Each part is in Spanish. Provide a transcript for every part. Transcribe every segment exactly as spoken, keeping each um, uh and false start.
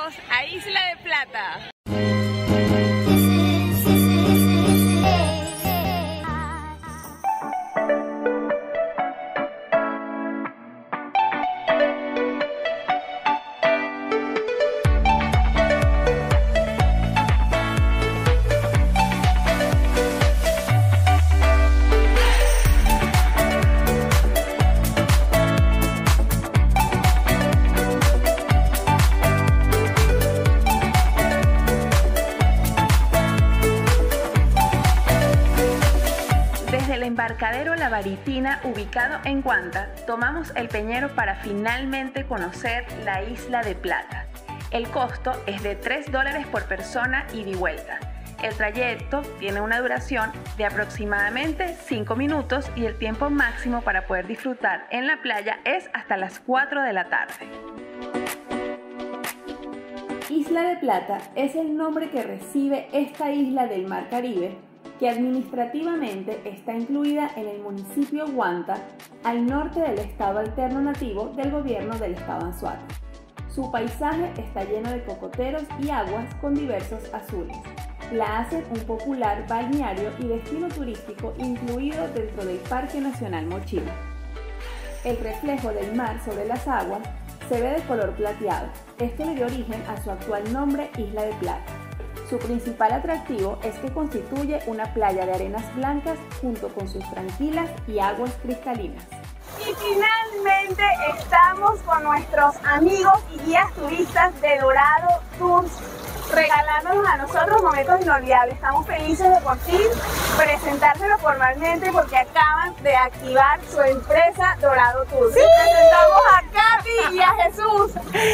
Bienvenidos a Isla de Plata. Desde el embarcadero La Baritina, ubicado en Guanta, tomamos el Peñero para finalmente conocer la Isla de Plata. El costo es de tres dólares por persona ida y vuelta. El trayecto tiene una duración de aproximadamente cinco minutos y el tiempo máximo para poder disfrutar en la playa es hasta las cuatro de la tarde. Isla de Plata es el nombre que recibe esta isla del Mar Caribe, que administrativamente está incluida en el municipio Guanta, al norte del estado alterno nativo del gobierno del estado Anzoátegui. Su paisaje está lleno de cocoteros y aguas con diversos azules. La hacen un popular balneario y destino turístico incluido dentro del Parque Nacional Mochima. El reflejo del mar sobre las aguas se ve de color plateado. Esto le dio origen a su actual nombre, Isla de Plata. Su principal atractivo es que constituye una playa de arenas blancas junto con sus tranquilas y aguas cristalinas. Y finalmente estamos con nuestros amigos y guías turistas de Dorado Tours, regalándonos a nosotros momentos inolvidables. Estamos felices de por fin presentárselo formalmente porque acaban de activar su empresa Dorado Tours. ¡Sí! Presentamos a Katy y a Jesús.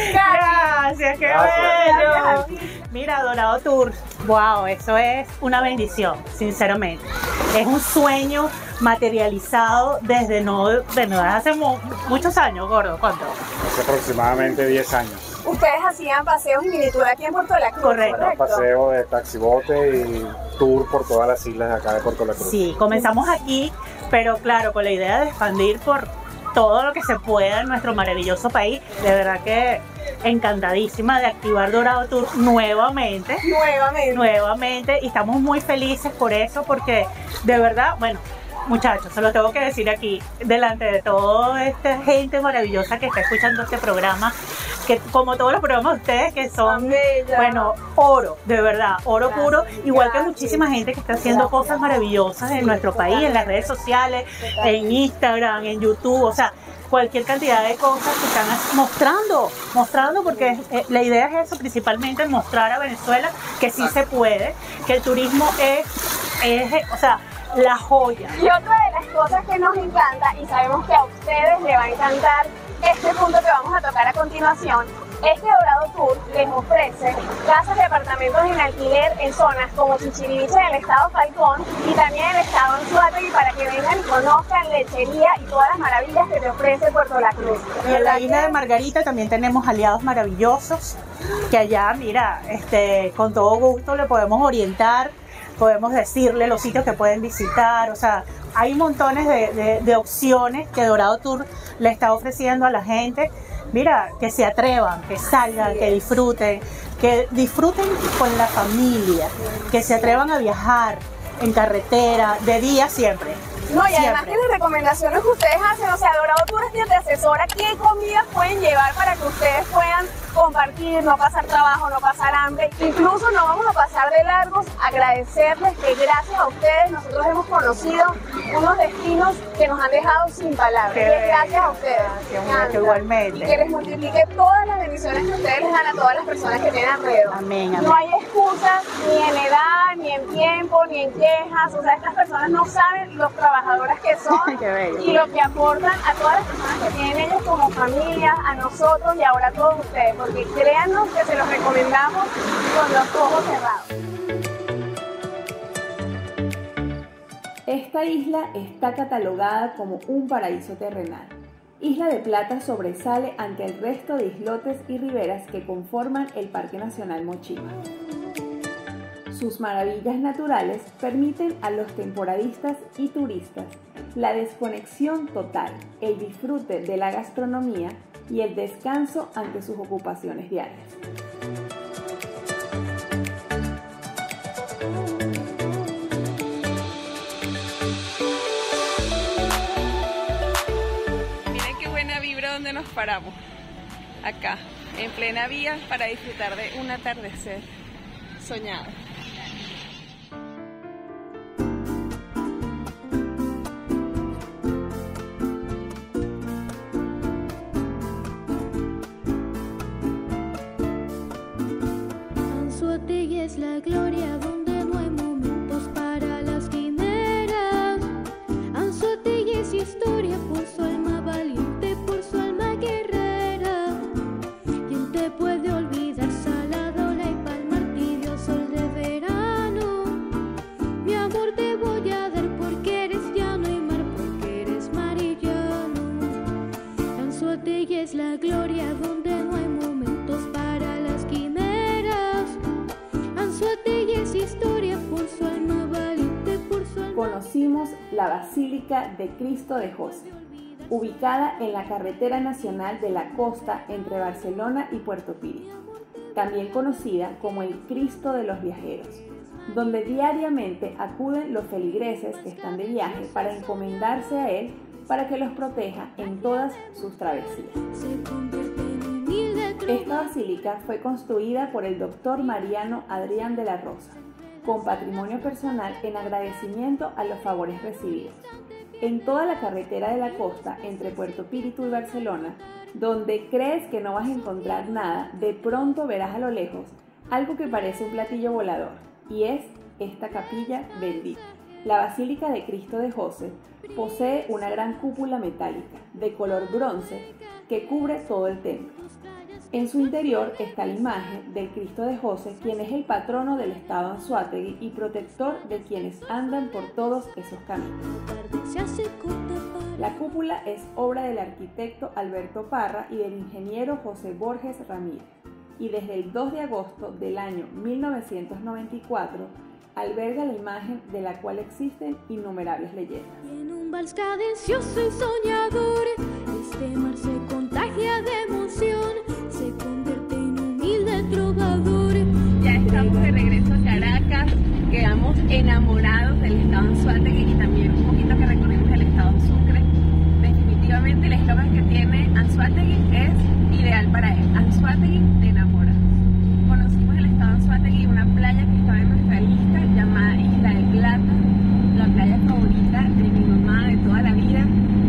Katy. Gracias, qué Gracias. bello. Mira, Dorado Tours, wow, eso es una bendición, sinceramente. Es un sueño materializado desde no, de no hace mu muchos años, gordo, ¿cuánto? Hace aproximadamente diez años. Ustedes hacían paseos y mini tour aquí en Puerto La Cruz. Correcto. Correcto. Paseo de taxibote y tour por todas las islas de acá de Puerto La Cruz. Sí, comenzamos aquí, pero claro, con la idea de expandir por todo lo que se pueda en nuestro maravilloso país. De verdad que encantadísima de activar Dorado Tour nuevamente. Nuevamente. Nuevamente, y estamos muy felices por eso, porque de verdad, bueno, muchachos, se lo tengo que decir aquí, delante de toda esta gente maravillosa que está escuchando este programa, que como todos los programas de ustedes, que son, Bella. bueno, oro, de verdad, oro Gracias, puro, igual que gracias. muchísima gente que está haciendo Gracias. cosas maravillosas en Sí, nuestro país, en las redes sociales, Totalmente. en Instagram, en YouTube, o sea, cualquier cantidad de cosas que están mostrando, mostrando, porque eh, la idea es eso, principalmente mostrar a Venezuela que sí se puede, que el turismo es, es o sea, la joya. Y otra de las cosas que nos encanta, y sabemos que a ustedes les va a encantar este punto que vamos a tocar a continuación, es que Dorado Tour les ofrece casas de apartamentos en alquiler en zonas como Chichiriviche del estado Falcón y también el estado Anzoátegui para que vengan y conozcan lechería y todas las maravillas que te ofrece Puerto La Cruz. Y en la isla de Margarita también tenemos aliados maravillosos, que allá, mira, este, con todo gusto le podemos orientar, podemos decirle los sitios que pueden visitar, o sea, hay montones de, de, de opciones que Dorado Tour le está ofreciendo a la gente. Mira, que se atrevan, que salgan, que disfruten, que disfruten con la familia, que se atrevan a viajar en carretera, de día siempre. No, y además Siempre. que las recomendaciones que ustedes hacen, o sea, Dorado Tour es quien te asesora qué comidas pueden llevar para que ustedes puedan compartir, no pasar trabajo, no pasar hambre. Incluso no vamos a pasar de largos, agradecerles que gracias a ustedes nosotros hemos conocido unos destinos que nos han dejado sin palabras. Qué Y es gracias a bello. ustedes. Gracias, Me encanta. igualmente. Y que les multiplique todas las bendiciones que ustedes les dan a todas las personas que tienen alrededor. Amén, amén. No hay excusas ni en edad, ni en tiempo, ni en quejas. O sea, estas personas no saben los trabajadoras que son Qué bello. y lo que aportan a todas las personas que tienen ellos como familia, a nosotros y ahora a todos ustedes. Porque créanos que se los recomendamos con los ojos cerrados. Esta isla está catalogada como un paraíso terrenal. Isla de Plata sobresale ante el resto de islotes y riberas que conforman el Parque Nacional Mochima. Sus maravillas naturales permiten a los temporadistas y turistas la desconexión total, el disfrute de la gastronomía y el descanso ante sus ocupaciones diarias. Miren qué buena vibra donde nos paramos. Acá, en plena vía, para disfrutar de un atardecer soñado. Anzoátegui es la gloria donde no hay momentos para las quimeras. Anzoátegui es historia por su alma valiente, por su alma guerrera. ¿Quién te puede olvidar, Saladola y Palmartirio, sol de verano? Mi amor te voy a dar porque eres llano y mar, porque eres mar y llano. Anzoátegui es la gloria donde no hay momentos para las quimeras. Anzoátegui es historia por su alma valiente, por su alma. Conocimos la Basílica de Cristo de José, ubicada en la carretera nacional de la costa entre Barcelona y Puerto Píritu, también conocida como el Cristo de los Viajeros, donde diariamente acuden los feligreses que están de viaje para encomendarse a él para que los proteja en todas sus travesías. Se convierte en humilde Esta basílica fue construida por el doctor Mariano Adrián de la Rosa, con patrimonio personal en agradecimiento a los favores recibidos. En toda la carretera de la costa entre Puerto Píritu y Barcelona, donde crees que no vas a encontrar nada, de pronto verás a lo lejos algo que parece un platillo volador, y es esta capilla bendita. La Basílica de Cristo de José posee una gran cúpula metálica de color bronce que cubre todo el templo. En su interior está la imagen del Cristo de José, quien es el patrono del estado Anzoátegui y protector de quienes andan por todos esos caminos. se hace corta para. La cúpula es obra del arquitecto Alberto Parra y del ingeniero José Borges Ramírez, y desde el dos de agosto del año mil novecientos noventa y cuatro alberga la imagen de la cual existen innumerables leyendas. Y en un vals cadencioso y soñador, este mar se contagia de emoción, se convierte en humilde trovador. Ya estamos de regreso a Caracas, quedamos enamorados del estado Anzoátegui y también un poquito que recorrimos el estado Sucre. Definitivamente el eslogan que tiene Anzoátegui es ideal para él. Anzoátegui te enamora. Conocimos el estado Anzoátegui, una playa que estaba en nuestra lista llamada Isla de Plata, la playa favorita de mi mamá de toda la vida,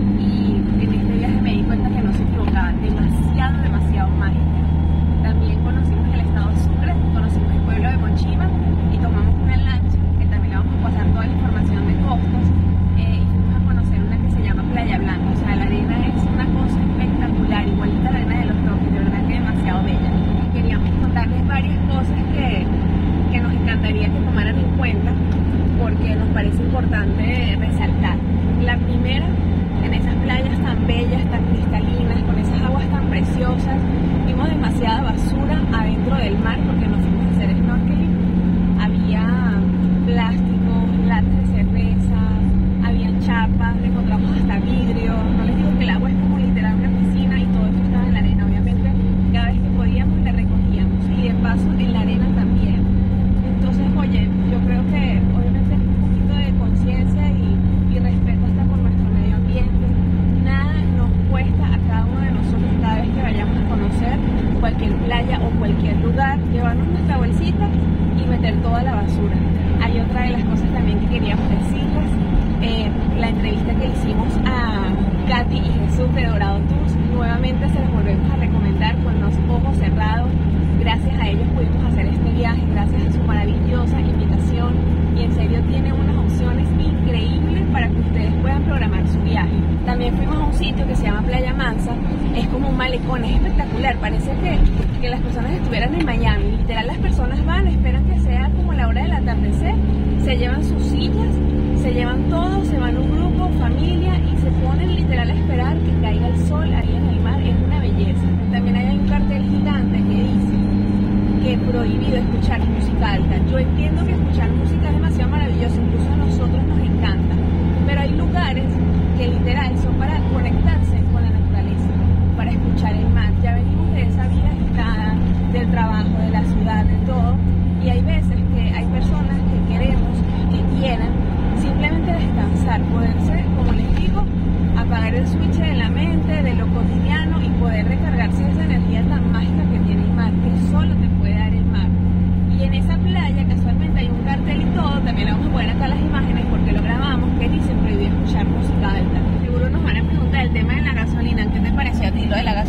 y en este viaje me di cuenta que no se equivocaba, demasiado, demasiado mágica. También conocimos el estado Sucre, conocimos el pueblo de Mochima y tomamos una lancha, que también le vamos a pasar toda la información de costos, eh, y fuimos a conocer una que se llama Playa Blanca. O sea, la arena es una cosa espectacular, igualita a la arena de los Roques, de verdad que demasiado bella. Queríamos contarles varias cosas que, que nos encantaría que tomaran en cuenta porque nos parece importante resaltar. La primera, en esas playas tan bellas, tan cristalinas, con esas aguas tan preciosas, vimos demasiada basura adentro del mar porque nos fuimos a hacer snorkeling. Había plásticos, latas de cerveza, había chapas, encontramos hasta vidrio. No les digo que el agua es como literal una piscina y todo eso estaba en la arena. Obviamente cada vez que podíamos le recogíamos y de paso en la arena también. Entonces, oye, yo creo que obviamente es un poquito de conciencia y, y respeto hasta por nuestro medio ambiente. Nada nos cuesta a cada uno de nosotros cada vez que vayamos a conocer cualquier playa o cualquier lugar, llevarnos nuestra bolsita y meter toda la basura. Hay otra de las cosas también que queríamos decirles, eh, la entrevista que hicimos a Katy y Jesús de Dorado Tours, nuevamente se los volvemos a recomendar con los ojos cerrados. Gracias a ellos pudimos hacer este viaje, gracias a su maravillosa invitación, y en serio tiene unas opciones increíbles para que ustedes puedan programar su viaje. También fuimos a un sitio que se llama Playa Mansa, es como un malecón, es espectacular, parece que, que las personas estuvieran en Miami. Literal, las personas van, esperan que sea como la hora del atardecer, se llevan sus sillas, se llevan todo, se van un grupo, familia, y se ponen literal a esperar que caiga el sol ahí en el mar. Es una belleza. También hay un cartel gigante que dice que es prohibido escuchar música alta. Yo entiendo que escuchar música es demasiado maravilloso, incluso a nosotros nos encanta, pero hay lugares que literal son para conectarse con la naturaleza, para escuchar el mar. Ya venimos de esa vida agitada, del trabajo, de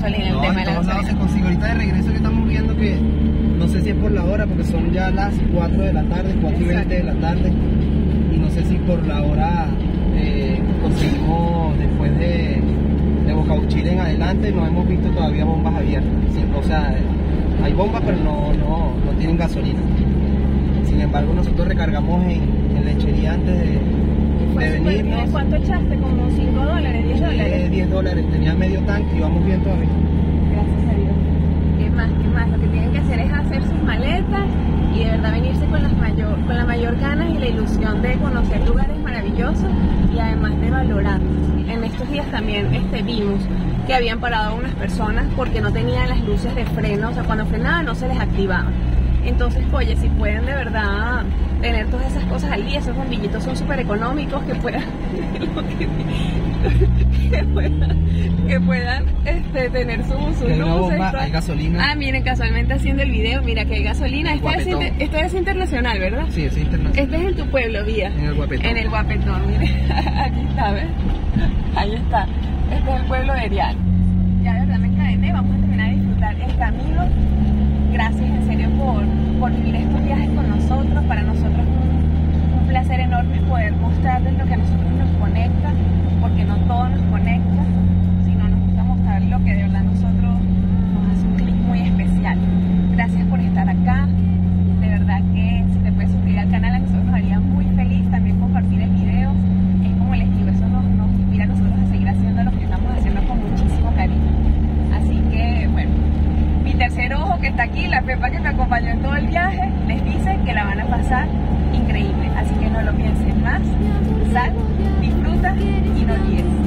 gasolina, el No, tema en de la todos lados gasolina. se consigue. Ahorita de regreso que estamos viendo que no sé si es por la hora, porque son ya las cuatro de la tarde, cuatro y veinte de la tarde. Y no sé si por la hora eh, conseguimos después de, de Bocauchil en adelante, no hemos visto todavía bombas abiertas. Sí, o sea, hay bombas, pero no, no, no tienen gasolina. Sin embargo, nosotros recargamos en, en lechería antes de, Fue de súper bien. venirnos. ¿Cuánto echaste? Como cinco dólares, diez dólares. Eh, diez dólares, tenía medio tanque y vamos bien todavía. Gracias a Dios. ¿Qué más? ¿Qué más? Lo que tienen que hacer es hacer sus maletas y de verdad venirse con, las mayor, con la mayor ganas y la ilusión de conocer lugares maravillosos y además de valorarlos. En estos días también este, vimos que habían parado unas personas porque no tenían las luces de freno, o sea, cuando frenaban no se les activaban. Entonces, oye, si pueden de verdad tener todas esas cosas al día, esos bombillitos son súper económicos, que puedan, que puedan, que puedan este, tener su, sus Hay una luces. bomba, todas- hay gasolina. Ah, miren, casualmente haciendo el video, mira que hay gasolina. Esto es, Guapetón. inter- esto es internacional, ¿verdad? Sí, es internacional. Este es en tu pueblo, Vía. En el Guapetón. En el Guapetón, mire. Aquí está, ¿ves? Ahí está. Este es el pueblo de Erial. Ya de verdad me encadené, vamos a terminar de disfrutar el camino. Gracias en serio por, por vivir estos viajes con nosotros. Para nosotros es un, un placer enorme poder mostrarles lo que a nosotros nos conecta, porque no todo nos conecta, sino nos gusta mostrar lo que de verdad a nosotros nos hace un clic muy especial. Gracias por estar acá. De verdad que si te puedes suscribir al canal, a nosotros nos haría muy feliz. También compartir el video. Es como les digo, eso nos, nos inspira a nosotros a seguir haciendo lo que estamos haciendo con muchísimo cariño. Así que, bueno, mi tercer ojo que está aquí, la Pepa que me acompañó en todo el viaje, les dice que la van a pasar increíble. Así que no lo piensen más. Sal, disfruta y no olvides.